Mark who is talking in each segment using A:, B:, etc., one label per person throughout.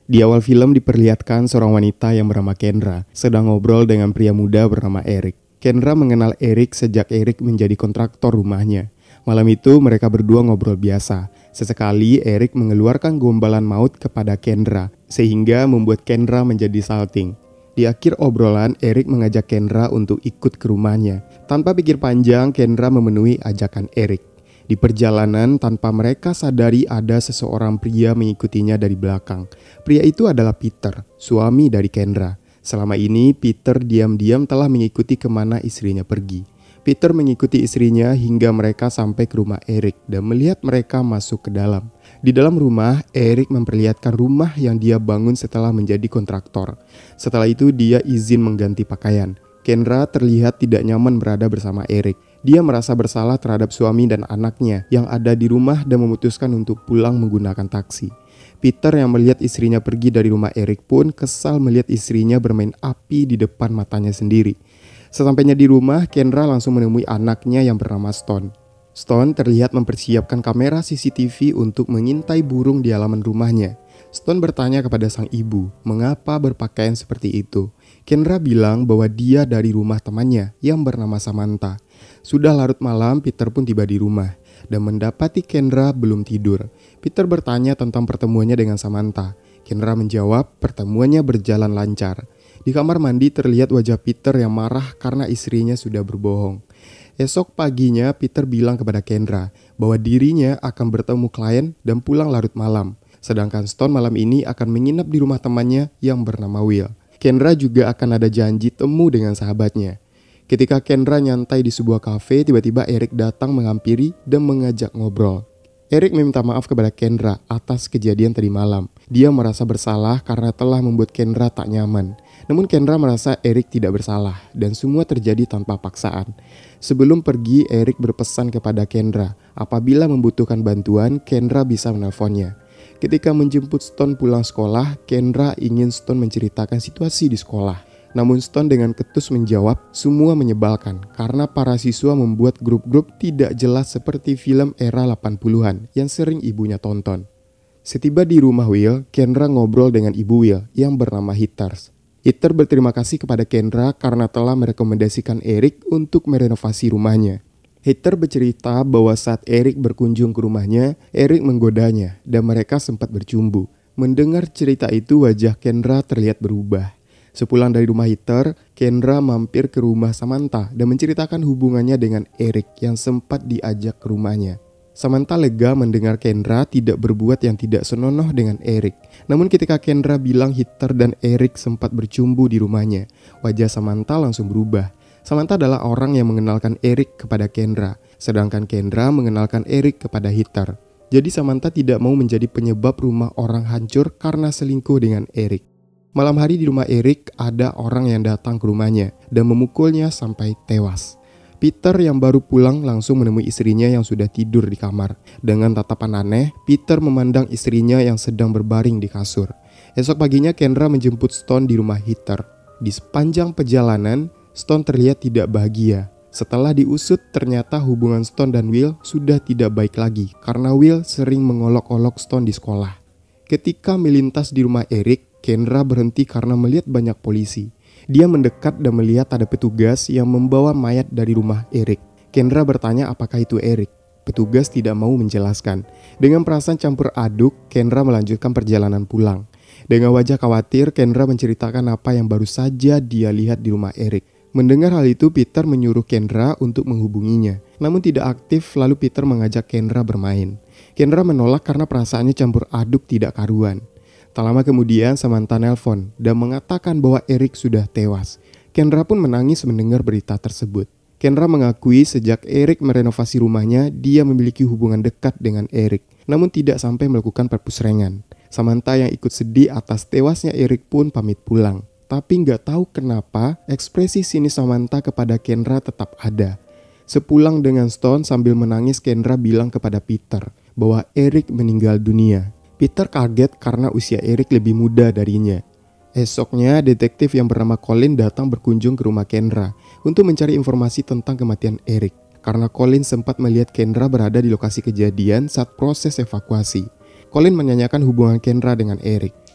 A: Di awal film diperlihatkan seorang wanita yang bernama Kendra sedang ngobrol dengan pria muda bernama Eric. Kendra mengenal Eric sejak Eric menjadi kontraktor rumahnya. Malam itu mereka berdua ngobrol biasa. Sesekali Eric mengeluarkan gombalan maut kepada Kendra sehingga membuat Kendra menjadi salting. Di akhir obrolan, Eric mengajak Kendra untuk ikut ke rumahnya. Tanpa pikir panjang, Kendra memenuhi ajakan Eric. Di perjalanan, tanpa mereka sadari ada seseorang pria mengikutinya dari belakang. Pria itu adalah Peter, suami dari Kendra. Selama ini, Peter diam-diam telah mengikuti kemana istrinya pergi. Peter mengikuti istrinya hingga mereka sampai ke rumah Eric dan melihat mereka masuk ke dalam. Di dalam rumah, Eric memperlihatkan rumah yang dia bangun setelah menjadi kontraktor. Setelah itu, dia izin mengganti pakaian. Kendra terlihat tidak nyaman berada bersama Eric. Dia merasa bersalah terhadap suami dan anaknya yang ada di rumah dan memutuskan untuk pulang menggunakan taksi. Peter yang melihat istrinya pergi dari rumah Eric pun kesal melihat istrinya bermain api di depan matanya sendiri. Sesampainya di rumah, Kendra langsung menemui anaknya yang bernama Stone. Stone terlihat mempersiapkan kamera CCTV untuk mengintai burung di halaman rumahnya. Stone bertanya kepada sang ibu, mengapa berpakaian seperti itu. Kendra bilang bahwa dia dari rumah temannya yang bernama Samantha. Sudah larut malam, Peter pun tiba di rumah dan mendapati Kendra belum tidur. Peter bertanya tentang pertemuannya dengan Samantha. Kendra menjawab pertemuannya berjalan lancar. Di kamar mandi terlihat wajah Peter yang marah karena istrinya sudah berbohong. Esok paginya Peter bilang kepada Kendra bahwa dirinya akan bertemu klien dan pulang larut malam. Sedangkan Stone malam ini akan menginap di rumah temannya yang bernama Will. Kendra juga akan ada janji temu dengan sahabatnya. Ketika Kendra nyantai di sebuah kafe, tiba-tiba Eric datang menghampiri dan mengajak ngobrol. Eric meminta maaf kepada Kendra atas kejadian tadi malam. Dia merasa bersalah karena telah membuat Kendra tak nyaman. Namun Kendra merasa Eric tidak bersalah dan semua terjadi tanpa paksaan. Sebelum pergi, Eric berpesan kepada Kendra, apabila membutuhkan bantuan, Kendra bisa menelponnya. Ketika menjemput Stone pulang sekolah, Kendra ingin Stone menceritakan situasi di sekolah. Namun Stone dengan ketus menjawab, semua menyebalkan karena para siswa membuat grup-grup tidak jelas seperti film era 80-an yang sering ibunya tonton. Setiba di rumah Will, Kendra ngobrol dengan ibu Will yang bernama Heather. Heather berterima kasih kepada Kendra karena telah merekomendasikan Eric untuk merenovasi rumahnya. Heather bercerita bahwa saat Eric berkunjung ke rumahnya, Eric menggodanya dan mereka sempat bercumbu. Mendengar cerita itu, wajah Kendra terlihat berubah. Sepulang dari rumah Heather, Kendra mampir ke rumah Samantha dan menceritakan hubungannya dengan Eric yang sempat diajak ke rumahnya. Samantha lega mendengar Kendra tidak berbuat yang tidak senonoh dengan Eric. Namun ketika Kendra bilang Heather dan Eric sempat bercumbu di rumahnya, wajah Samantha langsung berubah. Samantha adalah orang yang mengenalkan Eric kepada Kendra, sedangkan Kendra mengenalkan Eric kepada Heather. Jadi Samantha tidak mau menjadi penyebab rumah orang hancur karena selingkuh dengan Eric. Malam hari di rumah Eric ada orang yang datang ke rumahnya dan memukulnya sampai tewas. Peter yang baru pulang langsung menemui istrinya yang sudah tidur di kamar. Dengan tatapan aneh, Peter memandang istrinya yang sedang berbaring di kasur. Esok paginya Kendra menjemput Stone di rumah Heather. Di sepanjang perjalanan, Stone terlihat tidak bahagia. Setelah diusut, ternyata hubungan Stone dan Will sudah tidak baik lagi karena Will sering mengolok-olok Stone di sekolah. Ketika melintas di rumah Eric, Kendra berhenti karena melihat banyak polisi. Dia mendekat dan melihat ada petugas yang membawa mayat dari rumah Eric. Kendra bertanya apakah itu Eric. Petugas tidak mau menjelaskan. Dengan perasaan campur aduk, Kendra melanjutkan perjalanan pulang. Dengan wajah khawatir, Kendra menceritakan apa yang baru saja dia lihat di rumah Eric. Mendengar hal itu, Peter menyuruh Kendra untuk menghubunginya. Namun tidak aktif, lalu Peter mengajak Kendra bermain. Kendra menolak karena perasaannya campur aduk tidak karuan. Tak lama kemudian Samantha nelpon dan mengatakan bahwa Eric sudah tewas. Kendra pun menangis mendengar berita tersebut. Kendra mengakui sejak Eric merenovasi rumahnya, dia memiliki hubungan dekat dengan Eric, namun tidak sampai melakukan perpusrengan. Samantha yang ikut sedih atas tewasnya Eric pun pamit pulang. Tapi nggak tahu kenapa ekspresi sinis Samantha kepada Kendra tetap ada. Sepulang dengan Stone sambil menangis, Kendra bilang kepada Peter bahwa Eric meninggal dunia. Peter kaget karena usia Eric lebih muda darinya. Esoknya, detektif yang bernama Colin datang berkunjung ke rumah Kendra untuk mencari informasi tentang kematian Eric. Karena Colin sempat melihat Kendra berada di lokasi kejadian saat proses evakuasi. Colin menanyakan hubungan Kendra dengan Eric.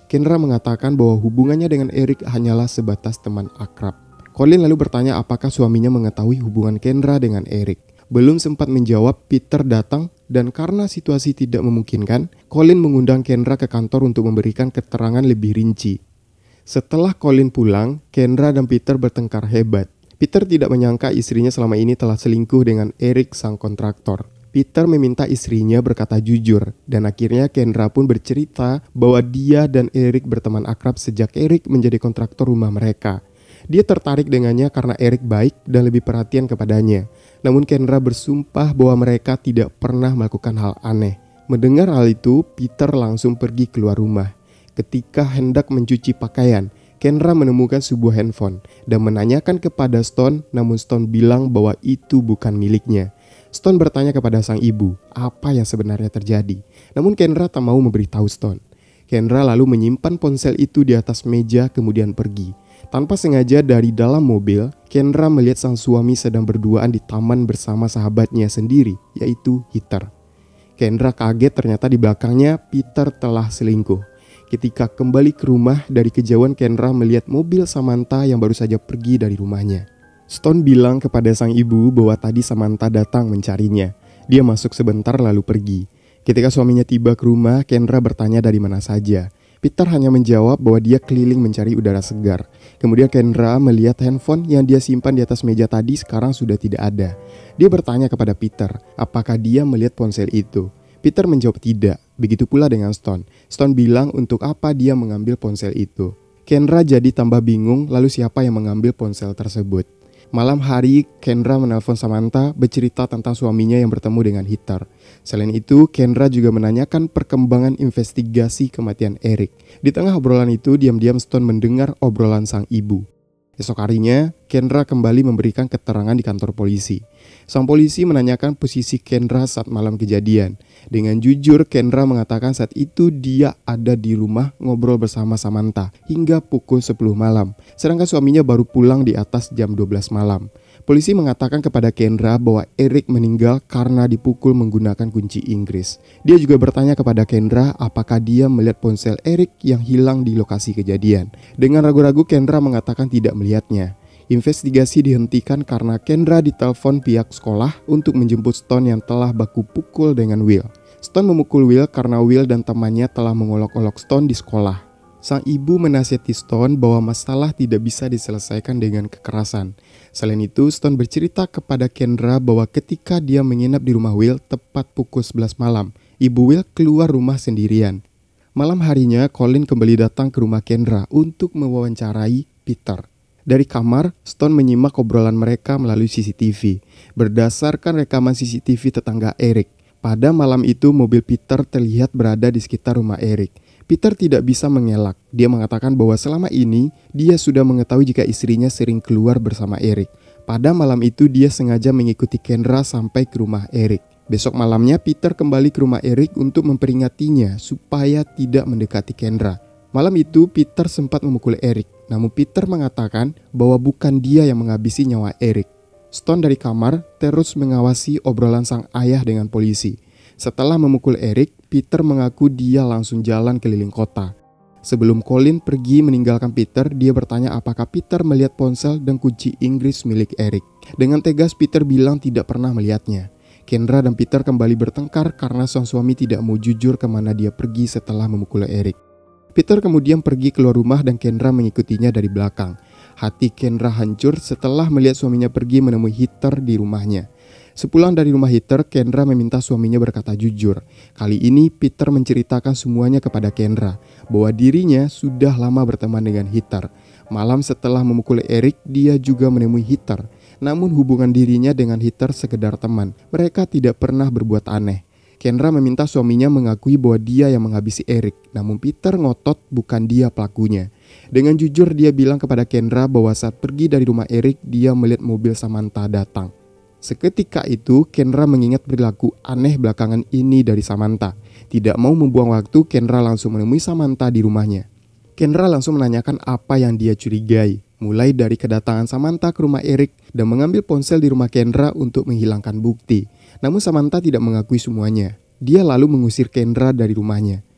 A: Kendra mengatakan bahwa hubungannya dengan Eric hanyalah sebatas teman akrab. Colin lalu bertanya apakah suaminya mengetahui hubungan Kendra dengan Eric. Belum sempat menjawab, Peter datang dan karena situasi tidak memungkinkan, Colin mengundang Kendra ke kantor untuk memberikan keterangan lebih rinci. Setelah Colin pulang, Kendra dan Peter bertengkar hebat. Peter tidak menyangka istrinya selama ini telah selingkuh dengan Eric sang kontraktor. Peter meminta istrinya berkata jujur dan akhirnya Kendra pun bercerita bahwa dia dan Eric berteman akrab sejak Eric menjadi kontraktor rumah mereka. Dia tertarik dengannya karena Eric baik dan lebih perhatian kepadanya. Namun Kendra bersumpah bahwa mereka tidak pernah melakukan hal aneh. Mendengar hal itu, Peter langsung pergi keluar rumah. Ketika hendak mencuci pakaian, Kendra menemukan sebuah handphone dan menanyakan kepada Stone, namun Stone bilang bahwa itu bukan miliknya. Stone bertanya kepada sang ibu apa yang sebenarnya terjadi. Namun Kendra tak mau memberitahu Stone. Kendra lalu menyimpan ponsel itu di atas meja kemudian pergi. Tanpa sengaja dari dalam mobil, Kendra melihat sang suami sedang berduaan di taman bersama sahabatnya sendiri, yaitu Heather. Kendra kaget ternyata di belakangnya Peter telah selingkuh. Ketika kembali ke rumah dari kejauhan, Kendra melihat mobil Samantha yang baru saja pergi dari rumahnya. Stone bilang kepada sang ibu bahwa tadi Samantha datang mencarinya. Dia masuk sebentar lalu pergi. Ketika suaminya tiba ke rumah, Kendra bertanya dari mana saja. Peter hanya menjawab bahwa dia keliling mencari udara segar. Kemudian Kendra melihat handphone yang dia simpan di atas meja tadi sekarang sudah tidak ada. Dia bertanya kepada Peter, apakah dia melihat ponsel itu. Peter menjawab tidak. Begitu pula dengan Stone. Stone bilang untuk apa dia mengambil ponsel itu. Kendra jadi tambah bingung, lalu siapa yang mengambil ponsel tersebut. Malam hari, Kendra menelpon Samantha bercerita tentang suaminya yang bertemu dengan Heather. Selain itu, Kendra juga menanyakan perkembangan investigasi kematian Eric. Di tengah obrolan itu, diam-diam Stone mendengar obrolan sang ibu. Esok harinya, Kendra kembali memberikan keterangan di kantor polisi. Sang polisi menanyakan posisi Kendra saat malam kejadian. Dengan jujur, Kendra mengatakan saat itu dia ada di rumah ngobrol bersama Samantha hingga pukul 10 malam. Sedangkan suaminya baru pulang di atas jam 12 malam. Polisi mengatakan kepada Kendra bahwa Eric meninggal karena dipukul menggunakan kunci Inggris. Dia juga bertanya kepada Kendra apakah dia melihat ponsel Eric yang hilang di lokasi kejadian. Dengan ragu-ragu, Kendra mengatakan tidak melihatnya. Investigasi dihentikan karena Kendra ditelepon pihak sekolah untuk menjemput Stone yang telah baku pukul dengan Will. Stone memukul Will karena Will dan temannya telah mengolok-olok Stone di sekolah. Sang ibu menasihati Stone bahwa masalah tidak bisa diselesaikan dengan kekerasan. Selain itu, Stone bercerita kepada Kendra bahwa ketika dia menginap di rumah Will tepat pukul 11 malam, ibu Will keluar rumah sendirian. Malam harinya, Colin kembali datang ke rumah Kendra untuk mewawancarai Peter. Dari kamar, Stone menyimak obrolan mereka melalui CCTV. Berdasarkan rekaman CCTV tetangga Eric, pada malam itu mobil Peter terlihat berada di sekitar rumah Eric. Peter tidak bisa mengelak. Dia mengatakan bahwa selama ini dia sudah mengetahui jika istrinya sering keluar bersama Eric. Pada malam itu dia sengaja mengikuti Kendra sampai ke rumah Eric. Besok malamnya Peter kembali ke rumah Eric untuk memperingatinya supaya tidak mendekati Kendra. Malam itu Peter sempat memukul Eric, namun Peter mengatakan bahwa bukan dia yang menghabisi nyawa Eric. Stone dari kamar terus mengawasi obrolan sang ayah dengan polisi. Setelah memukul Eric, Peter mengaku dia langsung jalan keliling kota. Sebelum Colin pergi meninggalkan Peter, dia bertanya apakah Peter melihat ponsel dan kunci Inggris milik Eric. Dengan tegas Peter bilang tidak pernah melihatnya. Kendra dan Peter kembali bertengkar karena sang suami tidak mau jujur kemana dia pergi setelah memukul Eric. Peter kemudian pergi keluar rumah dan Kendra mengikutinya dari belakang. Hati Kendra hancur setelah melihat suaminya pergi menemui Heather di rumahnya. Sepulang dari rumah Heather, Kendra meminta suaminya berkata jujur. Kali ini Peter menceritakan semuanya kepada Kendra bahwa dirinya sudah lama berteman dengan Heather. Malam setelah memukul Eric, dia juga menemui Heather. Namun hubungan dirinya dengan Heather sekedar teman. Mereka tidak pernah berbuat aneh. Kendra meminta suaminya mengakui bahwa dia yang menghabisi Eric. Namun Peter ngotot bukan dia pelakunya. Dengan jujur dia bilang kepada Kendra bahwa saat pergi dari rumah Eric, dia melihat mobil Samantha datang. Seketika itu, Kendra mengingat perilaku aneh belakangan ini dari Samantha. Tidak mau membuang waktu, Kendra langsung menemui Samantha di rumahnya. Kendra langsung menanyakan apa yang dia curigai, mulai dari kedatangan Samantha ke rumah Eric dan mengambil ponsel di rumah Kendra untuk menghilangkan bukti. Namun Samantha tidak mengakui semuanya. Dia lalu mengusir Kendra dari rumahnya.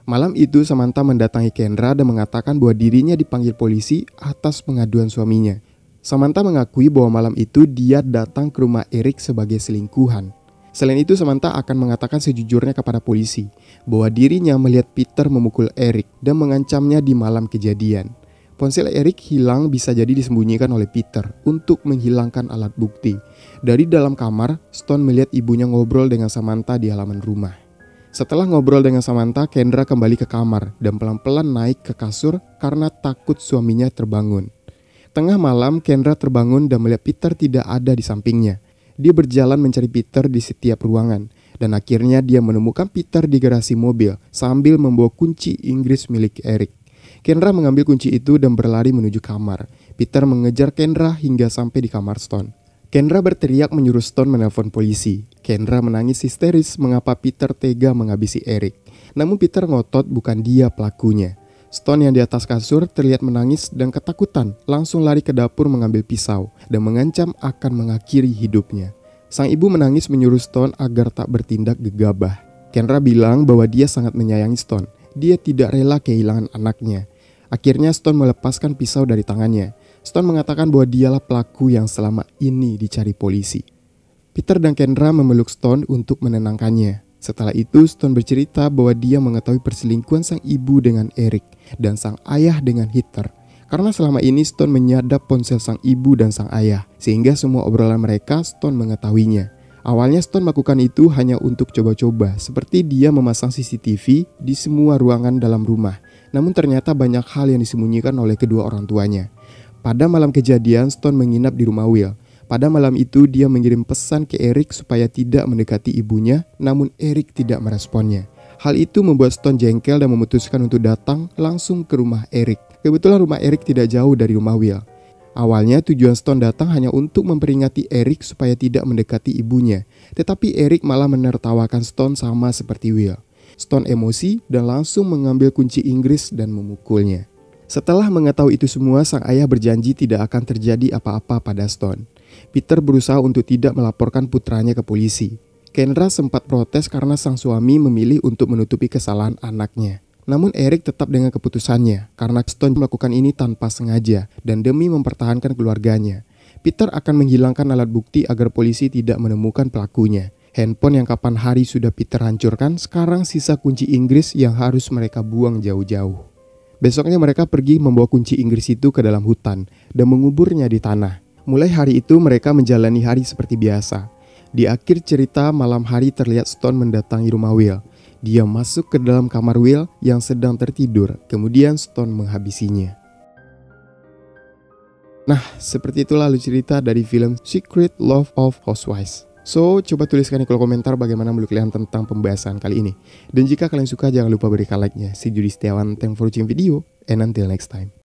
A: Malam itu Samantha mendatangi Kendra dan mengatakan bahwa dirinya dipanggil polisi atas pengaduan suaminya. Samantha mengakui bahwa malam itu dia datang ke rumah Eric sebagai selingkuhan. Selain itu, Samantha akan mengatakan sejujurnya kepada polisi bahwa dirinya melihat Peter memukul Eric dan mengancamnya di malam kejadian. Ponsel Eric hilang bisa jadi disembunyikan oleh Peter untuk menghilangkan alat bukti. Dari dalam kamar, Stone melihat ibunya ngobrol dengan Samantha di halaman rumah. Setelah ngobrol dengan Samantha, Kendra kembali ke kamar dan pelan-pelan naik ke kasur karena takut suaminya terbangun. Tengah malam, Kendra terbangun dan melihat Peter tidak ada di sampingnya. Dia berjalan mencari Peter di setiap ruangan dan akhirnya dia menemukan Peter di garasi mobil sambil membawa kunci Inggris milik Eric. Kendra mengambil kunci itu dan berlari menuju kamar. Peter mengejar Kendra hingga sampai di kamar Stone. Kendra berteriak menyuruh Stone menelpon polisi. Kendra menangis histeris mengapa Peter tega menghabisi Eric. Namun Peter ngotot bukan dia pelakunya. Stone yang di atas kasur terlihat menangis dan ketakutan, langsung lari ke dapur mengambil pisau dan mengancam akan mengakhiri hidupnya. Sang ibu menangis menyuruh Stone agar tak bertindak gegabah. Kendra bilang bahwa dia sangat menyayangi Stone. Dia tidak rela kehilangan anaknya. Akhirnya Stone melepaskan pisau dari tangannya. Stone mengatakan bahwa dialah pelaku yang selama ini dicari polisi. Peter dan Kendra memeluk Stone untuk menenangkannya. Setelah itu Stone bercerita bahwa dia mengetahui perselingkuhan sang ibu dengan Eric dan sang ayah dengan Heather. Karena selama ini Stone menyadap ponsel sang ibu dan sang ayah, sehingga semua obrolan mereka Stone mengetahuinya. Awalnya Stone melakukan itu hanya untuk coba-coba, seperti dia memasang CCTV di semua ruangan dalam rumah. Namun ternyata banyak hal yang disembunyikan oleh kedua orang tuanya. Pada malam kejadian, Stone menginap di rumah Will. Pada malam itu dia mengirim pesan ke Eric supaya tidak mendekati ibunya, namun Eric tidak meresponnya. Hal itu membuat Stone jengkel dan memutuskan untuk datang langsung ke rumah Eric. Kebetulan rumah Eric tidak jauh dari rumah Will. Awalnya tujuan Stone datang hanya untuk memperingati Eric supaya tidak mendekati ibunya. Tetapi Eric malah menertawakan Stone sama seperti Will. Stone emosi dan langsung mengambil kunci Inggris dan memukulnya. Setelah mengetahui itu semua, sang ayah berjanji tidak akan terjadi apa-apa pada Stone. Peter berusaha untuk tidak melaporkan putranya ke polisi. Kendra sempat protes karena sang suami memilih untuk menutupi kesalahan anaknya. Namun Eric tetap dengan keputusannya karena Stone melakukan ini tanpa sengaja dan demi mempertahankan keluarganya. Peter akan menghilangkan alat bukti agar polisi tidak menemukan pelakunya. Handphone yang kapan hari sudah Peter hancurkan, sekarang sisa kunci Inggris yang harus mereka buang jauh-jauh. Besoknya mereka pergi membawa kunci Inggris itu ke dalam hutan dan menguburnya di tanah. Mulai hari itu mereka menjalani hari seperti biasa. Di akhir cerita, malam hari terlihat Stone mendatangi rumah Will. Dia masuk ke dalam kamar Will yang sedang tertidur. Kemudian Stone menghabisinya. Nah, seperti itulah alur cerita dari film Secret Love of Housewives. So, coba tuliskan di kolom komentar bagaimana menurut kalian tentang pembahasan kali ini. Dan jika kalian suka, jangan lupa berikan like-nya. See you di Setiawan, thanks for watching video, and until next time.